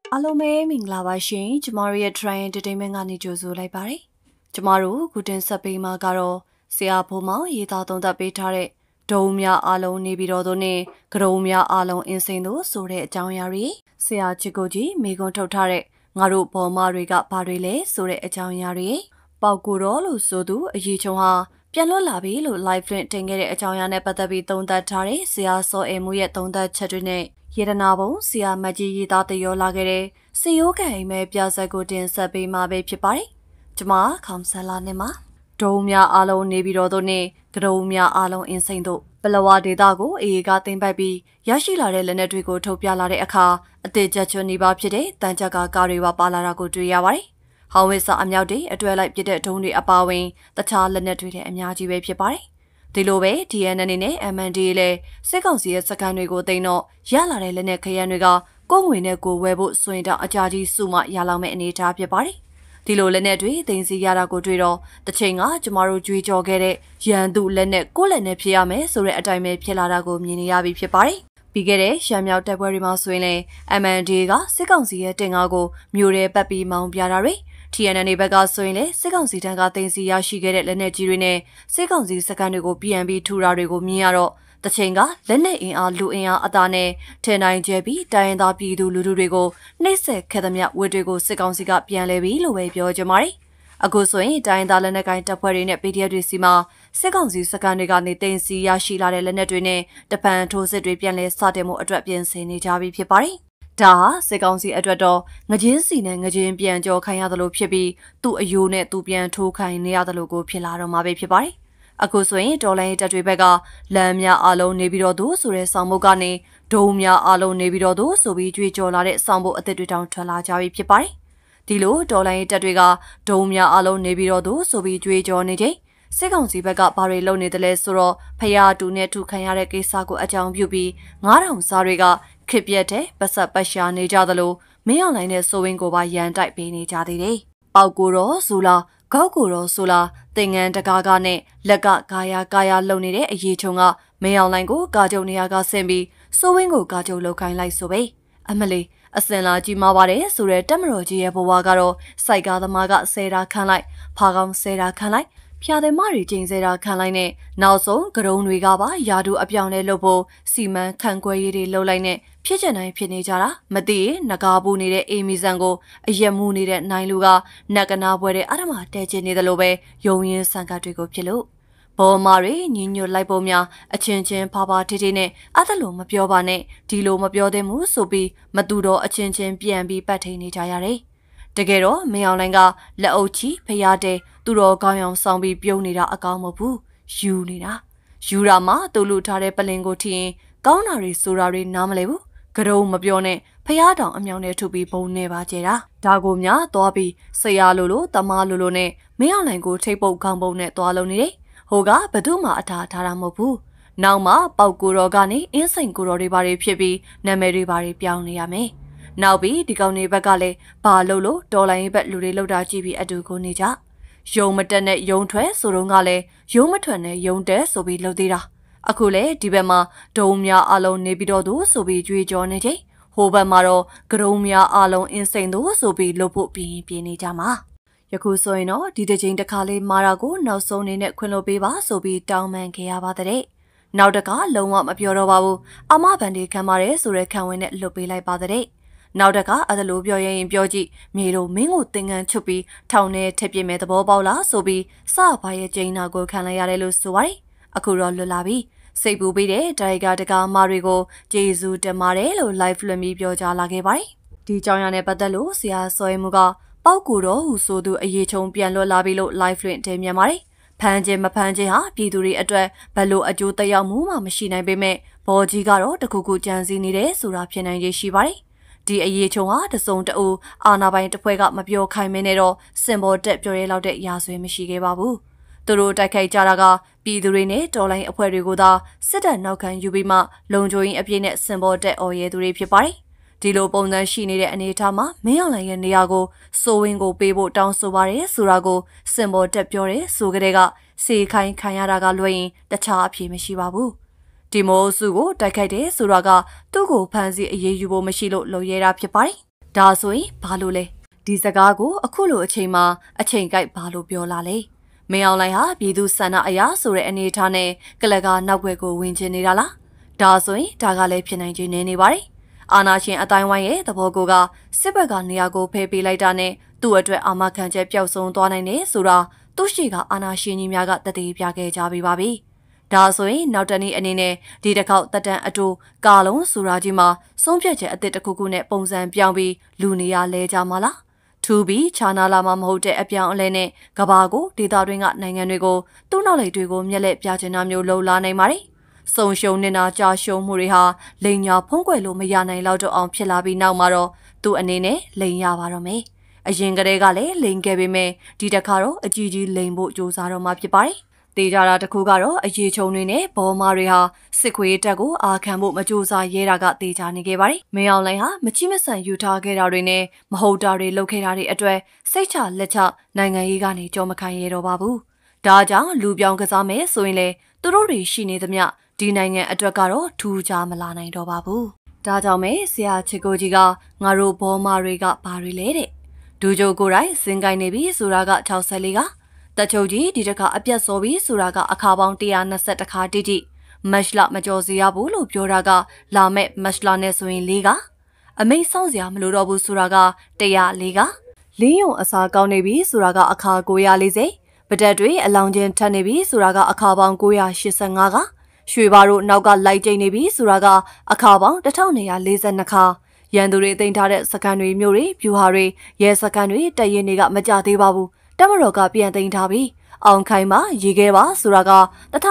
အားလုံးပဲမင်္ဂလာပါရှင်ကျမတို့ရဲ့ Trian Entertainment ကနေကြိုဆိုလိုက်ပါတယ်ကျမတို့ခုတင်ဆက်ပေးမှာကတော့ဆရာဘုံမောင်ရေးသားသုံးသပ်ပေးထားတဲ့ဒုံများအားလုံးနေပြီးတော့တို့နဲ့ကရုံများအားလုံးအင်းစိန်တို့ဆိုတဲ့အကြောင်းအရာတွေဆရာချစ်ကိုကြီးမိကွန်းထုတ်ထားတဲ့ငါတို့ဘော်မတွေကဘာတွေလဲဆိုတဲ့အကြောင်းအရာတွေပေါက်ကိုတော့လို့ဆိုသူအရေးချုံဟာပြန်လွတ်လာပြီလို့ live print တင်ခဲ့တဲ့အကြောင်းအရာနဲ့ပတ်သက်ပြီးသုံးသပ်ထားတဲ့ဆရာစောအေမှုရဲ့သုံးသပ်ချက်တွေနဲ့ရေဒနာပုံဆရာမကြီးရေးသားတရောလာခဲ့တဲ့စီယိုးကံအိမ်မဲပြဆက်ကိုတင်ဆက်ပေးမှာပဲဖြစ်ပါတယ်။ကျွန်မခေါမ်ဆလာနဲ့မှာဒုံများအားလုံးနေပြီးတော့တို့နဲ့ကရုံများအားလုံးအင်းစိန်တို့ပလဝဒေတာကိုအေအေကသိမ်းပိုက်ပြီးရရှိလာတဲ့လက်နက်တွေကိုထုတ်ပြလာတဲ့အခါအသေးချက်ချွန်နေပါဖြစ်တဲ့တန်ချက်ကကားတွေပါလာတာကိုတွေ့ရပါတယ်။ဟောင်းဝစ်စာအမြောက်တွေအတွဲလိုက်ပြတဲ့ဒုံတွေအပါဝင်တခြားလက်နက်တွေလည်းအများကြီးပဲဖြစ်ပါတယ်။ဒီလိုပဲ DNA နဲ့ MND လည်းစစ်ကောင်စီရဲ့စကန်တွေကိုတင်တော့ရလာတဲ့လက်နက်ခရမ်းတွေကကိုငွေနဲ့ကိုဝဲဖို့စွရင်တော့အကြာကြီးစုမှရလောက်မဲ့အနေအထားဖြစ်ပါတယ်။ဒီလိုလက်နက်တွေတင်စီရတာကိုတွေ့တော့တစ်ချိန်ကကျမတို့ကြွေးကြော်ခဲ့တဲ့ရန်သူလက်နက်ကိုလက်နက်ဖြစ်ရမယ်ဆိုတဲ့အတိုင်းပဲဖြစ်လာတာကိုမြင်နေရပြီဖြစ်ပါတယ်။ပြီးခဲ့တဲ့ရှမ်းမြောက်တပ်ပွဲတွေမှာဆိုရင်လည်း MND ကစစ်ကောင်စီရဲ့တင်ကားကိုမြို့ရဲပတ်ပြီးမောင်းပြတာတွေTNN ဘက်ကဆိုရင်လည်းစစ်ကောင်စီတန်းကတင်စီရရှိခဲ့တဲ့လက်နက်ကြီးတွေနဲ့စစ်ကောင်စီစကန်တွေကိုပြန်ပြီးထူတာတွေကိုမြင်ရတော့တချိန်ကလက်နက်အင်အားလူအင်အားအသားနဲ့ထင်နိုင်ကျပြီးတိုင်းရင်းသားပြည်သူလူထုတွေကိုနှိမ့်ဆက်ခဲ့သမျှဝတ်တွေကိုစစ်ကောင်စီကပြန်လဲပြီးလို့ပဲပြောကြပါတယ်။အခုဆိုရင်တိုင်းရင်းသားလက်နက်ကိုင်တပ်ဖွဲ့တွေနဲ့ PDF တွေစီမှာစစ်ကောင်စီစကန်တွေကနေတင်စီရရှိလာတဲ့လက်နက်တွေနဲ့တပန်ထိုးစစ်တွေပြန်လဲစတင်မှုအတွက်ပြင်ဆင်နေကြပြီဖြစ်ပါတယ်။ဒါဟာစစ်ကောင်စီအတွက်တော့ငကြင်းစီနဲ့ငကြင်းပြန်ကြောခိုင်းရသလိုဖြစ်ပြီးသူ့အယိုးနဲ့သူပြန်ထိုးခိုင်းနေရသလိုကိုဖြစ်လာတော့မှာပဲဖြစ်ပါတယ်။အခုဆိုရင်တော်လိုင်းတပ်တွေဘက်ကလမ်းများအလုံးနေပြီးတော့သူဆိုတဲ့ဆောင်ဘုတ်ကနေဒုံများအလုံးနေပြီးတော့သူဆိုပြီးကြွေးကြော်လာတဲ့ဆောင်ဘုတ်အသစ်တွေတောင်ထွက်လာကြပြီဖြစ်ပါတယ်။ဒီလိုတော်လိုင်းတပ်တွေကဒုံများအလုံးနေပြီးတော့သူဆိုပြီးကြွေးကြော်နေချိန်စစ်ကောင်စီဘက်ကဘာတွေလုပ်နေတယ်လဲဆိုတော့ဖျားတူနဲ့ထူခံရတဲ့ကိစ္စကိုအကြောင်းပြုပြီး9000စားတွေကခစ်ပြက်တဲ့ပတ်ဆက်ပတ်ရှာနေကြသလိုမင်းအောင်လိုင်းနဲ့ဆိုဝင်းကိုပါရန်တိုက်ပေးနေကြသေးတယ်။ပေါက်ကိုတော့ဆိုလားကောက်ကိုတော့ဆိုလားတင်ငန်းတကားကနဲ့လက်ကကာယာလုံနေတဲ့အရေးချုံကမင်းအောင်လိုင်းကိုကာကြုံနေရကဆင်ပြီးဆိုဝင်းကိုကာကြုံလောက်ခိုင်းလိုက်ဆိုပဲအမလေးအစင်လာကြီးမားပါတယ်ဆိုတဲ့တက်မတော်ကြီးရဲ့ဘဝကတော့စိုက်ကားသမားကဆဲတာခံလိုက်ဖာကောင်းဆဲတာခံလိုက်ဖျားတဲ့မတွေကျင်းစဲတာခံလိုက်နဲ့နောက်ဆုံးကရုံတွေကပါယာတူအပြောင်းလဲလုပ်ဖို့စီမံခန့်ခွဲရေးတွေလုပ်လိုက်နဲ့ဖြစ်ချင်တိုင်းဖြစ်နေကြတာမသိရင်ငကားပူနေတဲ့အေမီဆန်ကိုအရက်မူနေတဲ့နိုင်လူကနက်ကနာပွဲတဲ့အရမတဲကျင်နေတယ်လို့ပဲယုံရင်းဆန်ကတွေကိုဖြစ်လို့ဘော်မာတွေညညွတ်လိုက်ပုံများအချင်းချင်းဖာဖာထေးထေးနဲ့အဲ့ဒါလိုမပြောပါနဲ့ဒီလိုမပြောသင့်ဘူးဆိုပြီးမတူတော့အချင်းချင်းပြန်ပြီးပတ်ထိန်နေကြရတယ်တကယ်တော့မင်းအောင်လိုင်းကလက်အုပ်ချီဖျားတဲ့သူတော်ကောင်းအောင်ဆောင်ပြီးပြုံးနေတာအကောင်းမဟုတ်ဘူးယူနေတာယူတာမှသူ့လူထားတဲ့ပလင်ကိုထီရင်ကောင်းတာတွေဆိုတာတွေနားမလဲဘူးကရုံမပြောနဲ့ဖျားတောင်အမြောင်နဲ့ထုတ်ပြီးဘုံနေပါကြတာဒါကိုများသွားပြီးဆရာလိုတမားလိုနဲ့မင်းအောင်လိုင်းကိုထိတ်ပုတ်ခေါင်းပုံနဲ့သွားလုံးနေတယ်ဟိုကဘသူမှအထာထားတာမဟုတ်ဘူးနောက်မှပေါက်ကိုတော်ကနေအင်းစိန်ကိုတော်တွေဘာတွေဖြစ်ပြီးနာမည်တွေဘာတွေပြောင်းနေရမယ်နောက်ပြီးဒီကောင်တွေဘက်ကလည်းဘာလို့တော်လိုင်းဘက်လူတွေလောက်တာကြည့်ပြီးအတူကိုနေကြယုံမတက်နဲ့ယုံထွက်ဆိုတော့ကလည်းယုံမထွက်နဲ့ယုံတက်ဆိုပြီးလှုပ်သေးတာအခုလေဒီဘက်မှာဒုံများအလုံးနေပြီးတော့သူဆိုပြီးကြွေးကြော်နေချိန်ဟိုဘက်မှာတော့ကရုံများအလုံးအင်းစိန်သူဆိုပြီးလှုပ်ဖို့ပြင်းနေကြမှာယခုဆိုရင်တော့ဒီတစ်ချိန်တစ်ခါလေးမာရာကိုနောက်ဆုံးနေနဲ့ခွင်လို့ပေးပါဆိုပြီးတောင်းပန်ခဲ့ရပါတဲ့နောက်တကလုံးဝမပြောတော့ပါဘူးအမဗန်ဒီခံပါတယ်ဆိုတဲ့ခံဝင်နဲ့လွတ်ပေးလိုက်ပါတဲ့နောက်တကအဲ့ဒါလိုပြောရင်ပြောကြည့်မြေတို့မင်းကိုတင်ငန်းချုပ်ပြီးထောင်ထဲထည့်ပြမဲ့သဘောပေါက်လားဆိုပြီးစပါရဲ့ကျင်းနာကိုခံလိုက်ရတယ်လို့ဆိုပါတယ်အခုတော့လွတ်လာပြီစိတ်ပူပြီးတဲ့ဒါရိုက်တာတကားမတွေကိုကျေးဇူးတင်ပါတယ်လို့ live လွှင့်ပြီးပြောကြားလာခဲ့ပါတယ်ဒီကြောင်ရနဲ့ပတ်သက်လို့ဆရာစောရင်မူကပေါက်ကိုတော့ဟူဆိုသူအရေးချုံပြန်လွတ်လာပြီလို့ live လွှင့်တင်မြန်ပါတယ်ဖမ်းခြင်းမဖမ်းခြင်းဟာပြည်သူတွေအတွက်ဘယ်လိုအကျိုးသက်ရောက်မှုမှမရှိနိုင်ပေမဲ့ဘော်ကြီးကတော့တခုခုကြံစည်နေတယ်ဆိုတာဖြစ်နိုင်ရေးရှိပါတယ်ဒီအရေးချုံဟာတစုံတအူအာနာပိုင်တစ်ဖွဲ့ကမပြောခိုင်းမင်းနဲ့တော့စင်ဘော်တက်ပြောရဲလောက်တဲ့ရာဆွေမရှိခဲ့ပါဘူးသူတို့တိုက်ခိုက်ကြတာကပြည်သူတွေနဲ့တော်လိုင်းအဖွဲ့တွေကိုသာစစ်တပ်နောက်ခံယူပြီးမှလုံခြုံရေးအပြည့်နဲ့စင်ဘော်တက်အော်ရဲသူတွေဖြစ်ပါတယ်ဒီလိုပုံစံရှိနေတဲ့အနေအထားမှာမင်းအောင်လှိုင်ရဲ့နေရာကိုစိုးဝင်းကိုပေးဖို့တောင်းဆိုပါတယ်ဆိုတာကိုစင်ဘော်တက်ပြောတယ်ဆိုကြတဲ့ကစေခိုင်းခံရတာကလွှဲရင်တခြားအဖြေမရှိပါဘူးဒီမိုးစုကိုတိုက်ခိုက်တယ်ဆိုတာကသူ့ကိုဖမ်းဆီးအရေးယူဖို့မရှိလို့လုပ်ရတာဖြစ်ပါတယ်ဒါဆိုရင်ဘာလို့လဲဒီစကားကိုအခုလိုအချိန်မှာအချိန်ကိုက်ဘာလို့ပြောလာလဲမင်းအောင်လှိုင်ဟာပြည်သူဆန္ဒအရာဆိုတဲ့အနေအထားနဲ့ကလကာနောက်ွယ်ကိုဝင်ကျင်နေတာလားဒါဆိုရင်ဒါကလည်းဖြစ်နိုင်ခြင်းနေပါတယ်အာနာရှင်အတိုင်းဝိုင်းရဲ့သဘောကိုကစစ်ဘက်ကနေရာကိုဖယ်ပေးလိုက်တာနဲ့သူ့အတွက်အာမခံချက်ပျောက်ဆုံးသွားနိုင်တယ်ဆိုတာသူ့ရှိကအာနာရှင်ကြီးများကတတိပြခဲ့ကြပြီပါပြီဒါဆိုရင်နောက်တနည်းအနေနဲ့ဒီတစ်ခေါက်တက်တန်အတူကာလုံးဆိုတာကြီးမှာဆုံးဖြတ်ချက်အသစ်တစ်ခုခုနဲ့ပုံစံပြောင်းပြီးလူနေရလဲကြမှာလားထူပြီးခြာနာလာမှာမဟုတ်တဲ့အပြောင်းအလဲနဲ့ကဘာကိုဒေသတွင်းကနိုင်ငံတွေကိုသူ့နောက်လိုက်တွေကိုမျက်လက်ပြချင်တာမျိုးလှုံလာနိုင်ပါတယ်ဆုံရှုံနေတာကြာရှုံမှုတွေဟာလိန်ညာဖုံးကွယ်လို့မရနိုင်တော့အောင်ဖြစ်လာပြီးနောက်မှာတော့သူ့အနေနဲ့လိန်ရပါတော့မယ်အရင်ကတည်းကလည်းလိန်ခဲ့ပေမဲ့ဒီတစ်ခါတော့အကြီးကြီးလိန်ဖို့ကြိုးစားတော့မှဖြစ်ပါတယ်တေးကြတာတခုကတော့အရေးချုံတွေနဲ့ဘောမာတွေဟာစစ်ခွေးတက်ကိုအာခံဖို့မကြိုးစားရဲတာကတေးကြနေခဲ့ပါတယ်။မင်းအောင်လှိုင်ဟာမချိမဆန်ယူထားခဲ့တာတွေနဲ့မဟုတ်တာတွေလုပ်ခဲ့တာတွေအတွက်စိတ်ချလက်ချနိုင်ငံရေးကနေကြောမခံရတော့ပါဘူး။ဒါကြောင့်လူပြောင်းကစားမယ်ဆိုရင်လေသူတို့တွေရှိနေသမျှဒီနိုင်ငံအတွက်ကတော့ထူးခြားမလာနိုင်တော့ပါဘူး။ဒါကြောင့်ပဲဆရာချစ်ကိုကြီးကငါတို့ဘောမာတွေကဘာတွေလဲတဲ့။ဒူဂျိုကိုယ်တိုင်စင်ကိုင်းနေပြီဆိုတာက64ကတချို့ကြီးဒီတစ်ခါအပြတ်စောပြီးဆိုတာကအခါပေါင်း120ခါတိတိမက်လမကြော်စီရဘူးလို့ပြောတာကလာမဲ့မက်လနဲ့ဆိုရင်၄ကအမိတ်ဆောင်စရာမလိုတော့ဘူးဆိုတာက104ကလင်းယုံအစာကောင်းနေပြီဆိုတာကအခါ940ပတက်တွေအလောင်းချင်းထပ်နေပြီဆိုတာကအခါပေါင်း985ကရွှေဘာတို့နောက်ကလိုက်ကျိန်နေပြီဆိုတာကအခါပေါင်း1242ခါရန်သူတွေတင်ထားတဲ့စကန်တွေမျိုးတွေဖြူဟာတွေရဲစကန်တွေတရင်တွေကမကြသေးပါဘူးတမတော်ကပြန်သိမ်းထားပြီးအောင်ခိုင်မှာရေခဲပါဆိုတာက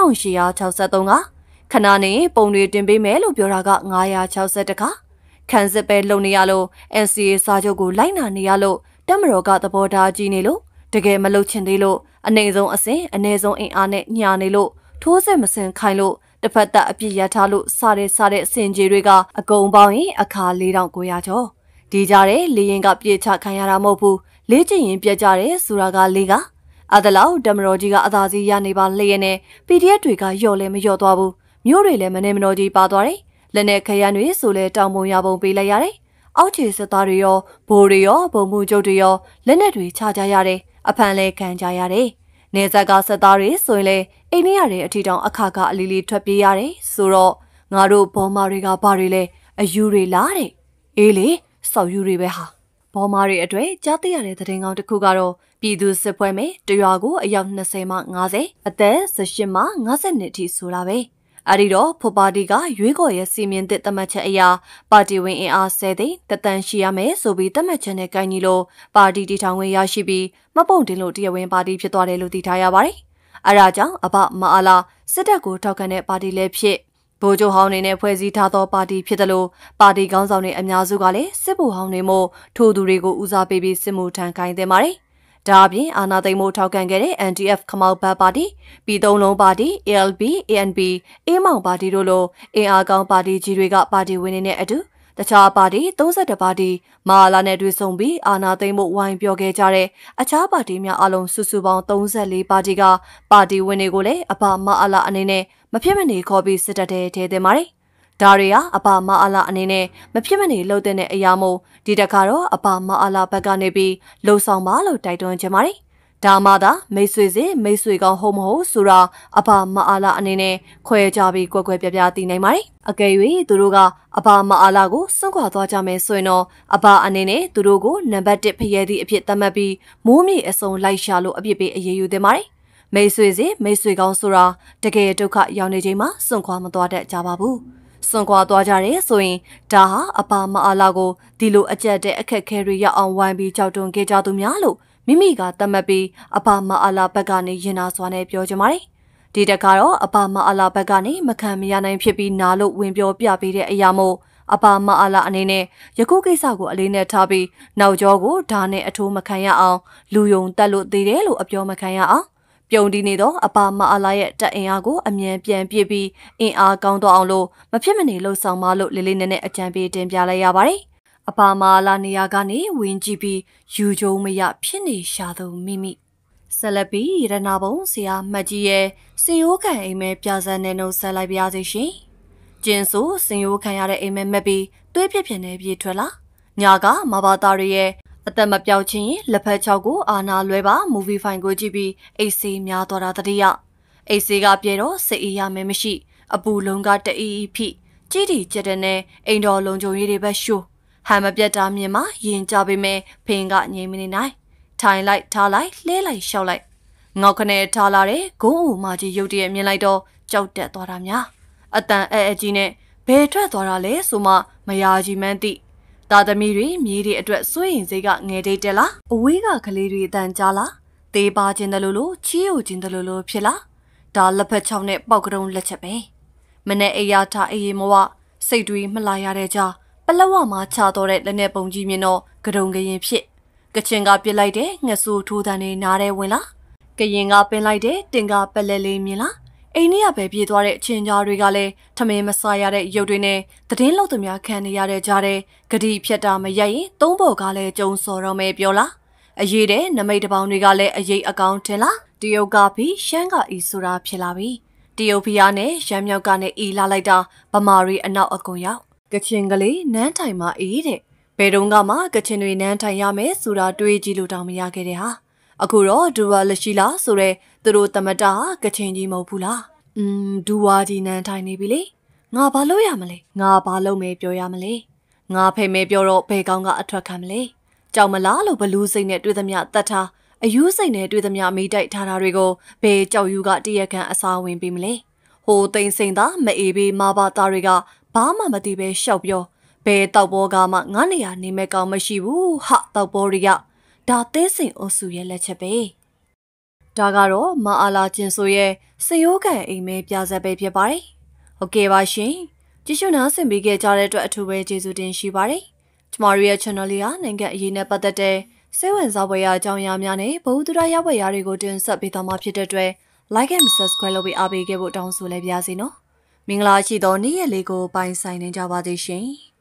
1863ကခဏနေပုံတွေတင်ပေးမယ်လို့ပြောတာက960ခါခန်းစစ်ပဲလုံနေရလို့ NCA စာချုပ်ကိုလိုက်နာနေရလို့တမတော်ကသဘောထားကြီးနေလို့တကယ်မလုပ်ချင်သေးလို့အနေဆုံးအစဉ်အနေဆုံးအင်အားနဲ့ညာနေလို့ထိုးစစ်မစင်ခိုင်းလို့တစ်ဖက်သက်အပြစ်ရထားလို့စတဲ့စင်ကြီးတွေကအကုန်ပေါင်းရင်အခါ4900ကျော်ဒီကြတဲ့လေရင်ကပြေချခံရတာမဟုတ်ဘူးလေ့ကျင့်ရင်ပြတ်ကြတယ်ဆိုတာက၄ကအဒလောက်ဓမ္မတော်ကြီးကအသာစီးရနေပါလျက်နဲ့ PDF တွေကယော့လဲမယော့သွားဘူးမျိုးတွေလည်းမနေမတော်ကြီးပါသွားတယ်လက်နဲ့ခရမ်းတွေဆိုလဲတောင်ပုံရပုံပေးလိုက်ရတယ်အောက်ခြေစစ်သားတွေရောဘိုးတွေရောဘုံမှုကျုပ်တွေရောလက်နဲ့တွေချကြရတယ်အဖန်လဲခံကြရတယ်နေဇက်ကစစ်သားတွေဆိုရင်လေအိန္ဒိယတွေအထီတောင်အခါကအလီလီထွက်ပြေးရတယ်ဆိုတော့ငါတို့ဘောမာတွေကဘာတွေလဲအယူတွေလားတဲ့အေးလေစောက်ယူတွေပဲဟာဘောမာတွေအတွေ့ကြားသိရတဲ့သတင်းကောင်းတစ်ခုကတော့ပြည်သူစစ်ပွဲमेंတရွာကိုအယောက်20မှ50အသက်18မှ50နှစ်ထိဆိုတာပဲအဲ့ဒီတော့ဖွပါတီကရွေးကော်ရဲ့စီမင်းသစ်တမတ်ချက်အရာပါတီဝင်အင်အား10သိန်းတသန်းရှိရမယ်ဆိုပြီးတမတ်ချက်နဲ့ကိုင်းကြီးလို့ပါတီတည်ထောင်ဝင်ရရှိပြီးမပုံတင်လို့တရားဝင်ပါတီဖြစ်သွားတယ်လို့သိထားရပါတယ်အဲ့ဒါကြောင့်အဘမအားလားစစ်တပ်ကိုထောက်ခံတဲ့ပါတီလည်းဖြစ်ဗိုလ်ချုပ်ဟောင်းနေနဲ့ဖွဲ့စည်းထားသောပါတီဖြစ်တယ်လို့ပါတီခေါင်းဆောင်တွေအများစုကလည်းစစ်ဗိုလ်ဟောင်းတွေမို့ထိုသူတွေကိုဦးစားပေးပြီးစစ်မှုထမ်းခိုင်းတင်ပါတယ်။ဒါအပြင်အာဏာသိမ်းမှုထောက်ခံခဲ့တဲ့ NDF ခမောက်ဘတ်ပါတီပြည်သုံးလုံးပါတီ ALP ANP အေးမောင်ပါတီတို့လိုအင်အားကောင်းပါတီကြီးတွေကပါတီဝင်နေတဲ့အတူတခြားပါတီ32ပါတီမဟာလာနဲ့တွေ့ဆုံပြီးအာဏာသိမ်းမှုဝိုင်းပြောခဲ့ကြတဲ့အခြားပါတီများအလုံးစုစုပေါင်း34ပါတီကပါတီဝင်တွေကိုလည်းအဘမဟာလာအနေနဲ့မဖြစ်မနေခေါ်ပြီးစစ်တပ်ထဲထည့်တင်ပါတယ်။ဒါတွေဟာအဘမဟာလာအနေနဲ့မဖြစ်မနေလှုပ်တဲ့အရာမို့ဒီတစ်ခါတော့အဘမဟာလာဘက်ကနေပြီးလှုပ်ဆောင်ပါလို့တိုက်တွန်းချင်ပါတယ်။ဒါမှသာမိတ်ဆွေစီမိတ်ဆွေကောင်းဟုတ်မဟုတ်ဆိုတာအဘမဟာလာအနေနဲ့ခွဲကြပြီးကွက်ကွက်ပြပြသိနိုင်ပါတယ်။အကယ်၍သူတို့ကအဘမဟာလာကိုစွန့်ခွာသွားကြမယ်ဆိုရင်တော့အဘအနေနဲ့သူတို့ကိုနံပါတ်1ဖရဲသည့်အဖြစ်သတ်မှတ်ပြီးမိုးမြေအစုံလိုက်ရှာလို့အပြစ်ပေးအရေးယူသင့်ပါတယ်။မိတ်ဆွေစီမိတ်ဆွေကောင်းဆိုတာတကယ်ဒုက္ခရောက်နေချိန်မှာစွန့်ခွာမသွားတတ်ကြပါဘူး။စွန့်ခွာသွားကြတယ်ဆိုရင်ဒါဟာအဘမအားလာကိုဒီလိုအကျက်တဲ့အခက်ခဲတွေရောက်အောင်ဝိုင်းပြီးကြောက်တွန်းခဲ့ကြသူများလို့မိမိကသတ်မှတ်ပြီးအဘမအားလာဘက်ကနေရင်နာစွာနဲ့ပြောကြပါတယ်။ဒီတက်ကတော့အဘမအားလာဘက်ကနေမခံမရနိုင်ဖြစ်ပြီးနာလို့ဝင်ပြောပြပေးတဲ့အရာမို့အဘမအားလာအနေနဲ့ယခုကိစ္စကိုအလေးနဲ့ထားပြီးနောက်ကျောကိုဓာနဲ့အထိုးမခံရအောင်လူယုံတက်လို့သေးတယ်လို့အပြောမခံရအောင်ပြုံဒီနေတော့အဘမအားလာရဲ့တက်အင်အားကိုအမြန်ပြန်ပြစ်ပြီးအင်အားကောင်းတော့အောင်လို့မဖြစ်မနေလှုပ်ဆောင်မလို့လေးလေးနက်နက်အကြံပေးတင်ပြလိုက်ရပါတယ်။အဘမအားလာနေရာကနေဝင်ကြည့်ပြီးယူကြုံမရဖြစ်နေရှာသူမိမိဆက်လက်ပြီးရတနာဘုံဆရာမှတ်ကြီးရဲ့စင်ရိုးခံအိမ်မဲပြဇာနဲ့နှုတ်ဆက်လိုက်ပါရစေရှင်။ကျင်းဆိုစင်ရိုးခံရတဲ့အိမ်မဲမက်ပြီးသွေးပြစ်ပြင်းနေပြေးထွက်လာညာကမဘာသားတွေရဲ့အသက်မပြောက်ချင်းလက်ဖက်ချောက်ကိုအာနာလွဲပါမူဗီဖိုင်ကိုကြည့်ပြီးအိတ်ဆေးများသွားတာတတိယအိတ်ဆေးကပြေတော့စိတ်အေးရမယ်မရှိအပူလုံးကတအီဖိကြည်တီကျတဲ့နဲ့အိမ်တော်လုံးကြုံရည်တွေပဲရှိုးဟန်မပြတ်တာမြင်မှရင်ကြပေမဲ့ဖင်ကငြိမ်မနေနိုင်ထိုင်လိုက်ထားလိုက်လှဲလိုက်ရှောက်လိုက်ငေါက်ခနဲ့ထားလာတဲ့ဂုံးအူမကြီးရုတ်တရက်မြင်လိုက်တော့ကြောက်တက်သွားတာများအတန်အဲကြီးနဲ့ဘယ်ထွက်သွားတာလဲဆိုမှမယားကြီးမှန်းသိသားသမီးတွေမြေးတွေအတွက်စိုးရင်စိတ်ကငယ်တိတ်တက်လားအဝေးကကလေးတွေအတန်ကြားလားသေးပါခြင်းတလို့လို့ချီးယိုခြင်းတလို့လို့ဖြစ်လားဒါလက်ဖက်ချောင်းနဲ့ပေါက်ကတုံးလက်ချက်ပဲမနဲ့အေးရထားအေးမဝစိတ်တွေမလာရတဲ့ကြားပလက်ဝမှာချတော့တဲ့လက်နဲ့ပုံကြီးမြင်တော့ကတုံကရင်ဖြစ်ကချင်ကပြစ်လိုက်တဲ့ငှက်ဆူထိုးတန်းနေနားတဲ့ဝင်လားကရင်ကပင်လိုက်တဲ့တင်ကပလက်လေးမြင်လားအိန္ဒိယပဲပြေးသွားတဲ့အချင်းကြားတွေကလည်းထမင်းမစားရတဲ့ရုပ်တွေနဲ့သတင်းလောက်သမျှခံနေရတဲ့ကြားတဲ့ဂတိဖြတ်တာမရိုက်ရင်သုံးဘော်ကလည်းကြုံစော်တော့မယ်ပြောလားအရေးတဲ့နမိတ်တပေါင်းတွေကလည်းအရေးအကောင်းထင်လားတရုတ်ကပြီးရှမ်းကဤဆိုတာဖြစ်လာပြီတရုတ်ဖျားနဲ့ရမ်းမြောက်ကနဲ့ဤလာလိုက်တာဗမာရီအနောက်အကုန်ရောက်ကချင်ကလေးနန်းထိုင်မှာအေးတဲ့ဘယ်တုန်းကမှကချင်တွေနန်းထိုင်ရမယ်ဆိုတာတွေးကြည့်လို့တောင်မရခဲ့တဲ့ဟာအခုတော့ဒူဝါလက်ရှိလားဆိုရဲသူတို့တမတာကချင်ကြီးမဟုတ်ဘူးလားဒူဝါကြီးနန်းထိုင်နေပြီလေငါဘာလို့ရမလဲငါဘာလို့မဲပြောရမလဲငါဖေမဲပြောတော့ဘယ်ကောင်းကအထွက်ခံမလဲကြောက်မလားလို့ဘလူးစိတ်နဲ့တွေ့သမျှတတ်ထားအယူစိတ်နဲ့တွေ့သမျှမိတိုက်ထားတာတွေကိုဘယ်ကြောက်ယူကတရက်ခန့်အစာဝင်ပေးမလဲဟိုသိမ့်စိန်သားမအေးဘေးမဘာသားတွေကဘာမှမသိပဲရှောက်ပြောဘယ်တောက်ဘောကမှငါနေရနေမဲ့ကောင်မရှိဘူးဟာတောက်ဘောတွေကဒါသေးစိန်အုပ်စုရဲ့လက်ချက်ပဲဒါကတော့မအားလာကျင်ဆိုရဲ့စရိုးကန်အိမ်မဲပြဆက်ပဲဖြစ်ပါတယ်ဟုတ်ကဲ့ပါရှင်ကြည့်ရှုနားဆင်ပေးခဲ့ကြတဲ့အတွက်အထူးပဲကျေးဇူးတင်ရှိပါတယ်ကျမတို့ရဲ့ channel လေးကနိုင်ငံအရေးနဲ့ပတ်သက်တဲ့စိတ်ဝင်စားဖွယ်ရာအကြောင်းအရာများနဲ့ဘဝတူရရောက်ဖွယ်ရာတွေကိုတင်ဆက်ပေးသွားမှာဖြစ်တဲ့အတွက် like and subscribe လုပ်ပြီးအားပေးခဲ့ဖို့တောင်းဆိုလိုက်ပါရစေနော်မင်္ဂလာရှိသောနေ့ရက်လေးကိုပိုင်ဆိုင်နေကြပါသေးရှင်